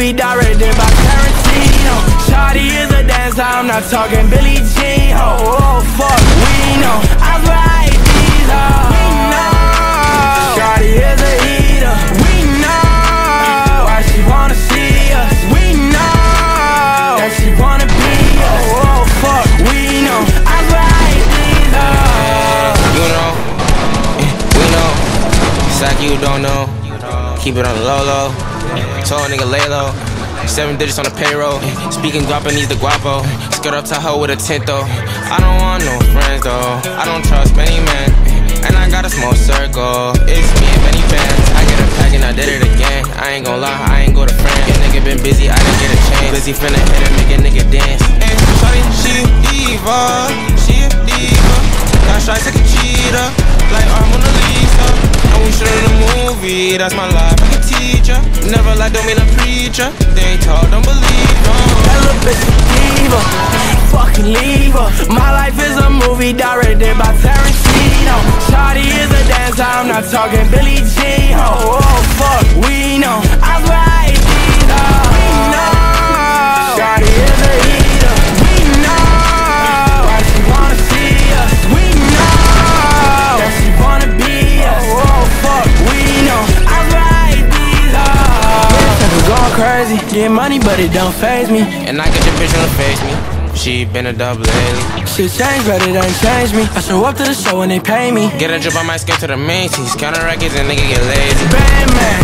movie directed by Tarantino. Shawty is a dancer, I'm not talking Billie Jean. Oh, fuck, we know I write these hoes. We know Shawty is a heater. We know why she wanna see us. We know that she wanna be us. Oh, fuck, we know I write these hoes. You know, we know. It's like you don't know. Keep it on the low-low. Told a nigga lay low. 7 digits on the payroll. Speaking Guapanese the guapo. Skirt up Tahoe with a tint though. I don't want no friends though. I don't trust many men. And I got a small circle. It's me and many fans. I get a pack and I did it again. I ain't gon' lie, I ain't go to France. Your nigga been busy, I didn't get a chance. Busy finna hit and make a nigga dance. And shawty, she a diva. She a diva. Got shots like a cheetah. Like I'm Mona Lisa. And we shoot in a movie. That's my life like a teacher. Never lie, don't mean a preacher. They ain't tall, don't believe no. That little bitch a diva. Fucking leave her. My life is a movie directed by Tarantino. Shawty is a dancer, I'm not talking Billie Jean. Oh, fuck, we know I write these hoes. We know Shawty is a heater. We know why she wanna see us. We know that she wanna be us. Oh, fuck, we know I write these hoes. Yeah, going crazy, get money but it don't faze me. And I get your bitch on the face me. She been a double lately. Shit changed, but it ain't changed me. I show up to the show and they pay me. Get a drip, I might skip to the main tees. Counter records and nigga get lazy. Bad man,